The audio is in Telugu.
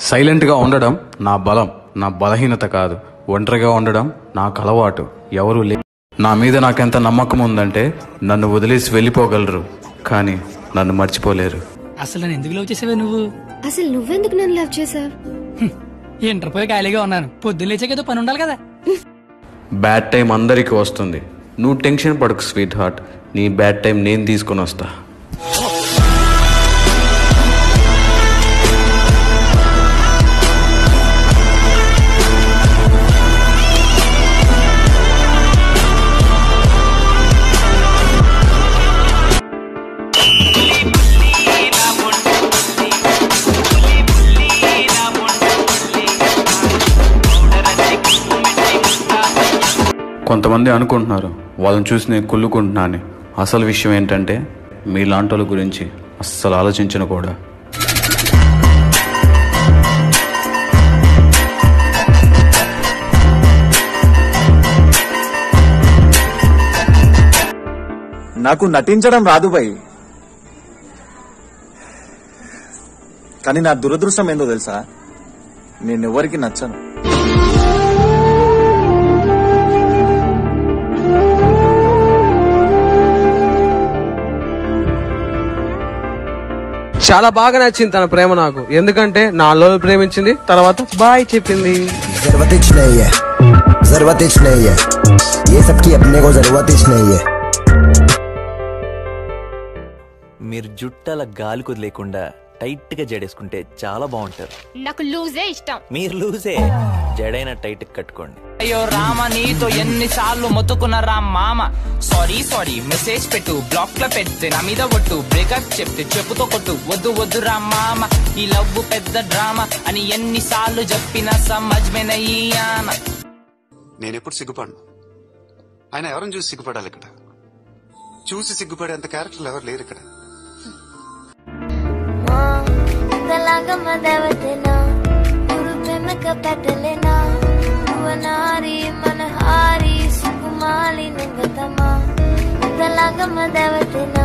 సైలెంట్గా ఉండడం నా బలం, నా బలహీనత కాదు. ఒంటరిగా ఉండడం నాకు అలవాటు. ఎవరూ నా మీద నాకెంత నమ్మకం ఉందంటే నన్ను వదిలేసి వెళ్ళిపోగలరు, కానీ నన్ను మర్చిపోలేరు. అసలు నన్ను ఎందుకు లవ్ చేసావే నువ్వు? అసలు నువ్వెందుకు నన్ను లవ్ చేసావు? ఇంటర్ పోయి ఖాళీగా ఉన్నాను, పొద్దున్న లేచాకేదో పని ఉండాలి కదా. బ్యాడ్ టైం అందరికీ వస్తుంది. నువ్వు టెన్షన్ పడకు స్వీట్ హార్ట్, నీ బ్యాడ్ టైం నేను తీసుకొని వస్తా. కొంతమంది అనుకుంటున్నారు వాళ్ళని చూసి నేను కుళ్ళుకుంటున్నా అని. అసలు విషయం ఏంటంటే మీలాంటి వాళ్ళ గురించి అస్సలు ఆలోచించను కూడా. నాకు నటించడం రాదు భయ్, కానీ నా దురదృష్టం ఏందో తెలుసా, నేనెవ్వరికి నచ్చను. చాలా బాగా నచ్చింది తన ప్రేమ నాకు, ఎందుకంటే నాలో ప్రేమించింది, తర్వాత బాయ్ చెప్పింది. మీరు జుట్టల గాలి కుదిలేకుండా టైట్ గా జడేసుకుంటే చాలా బాగుంటారు. నాకు లూజే ఇష్టం. మీరు లూజే, జడైన టైట్ కట్టుకోండి. అయ్యో రామ, నీతో ఎన్నిసార్లు మొత్తుకున్న రామ్ మామ. సారీ సారీ మెసేజ్ పెట్టు, బ్లాక్ లో పెడితే నా మీద ఒట్టు, బ్రేకప్ చెప్తే చెప్పుతో కొట్టు, వద్దు వద్దు రామ్ మామ, ఈ లవ్ పెద్ద డ్రామా అని ఎన్నిసార్లు చెప్పినా సమజ్ మే నహీ ఆనా. నేనెప్పుడు సిగ్గుపడను, ఆయన ఎవరిని చూసి సిగ్గుపడాలి? ఇక్కడ చూసి సిగ్గుపడేంత క్యారెక్టర్లు ఎవరు లేరు ఇక్కడ. మనహారి సుకుమాలి నంగతమా దలగమ దేవతనా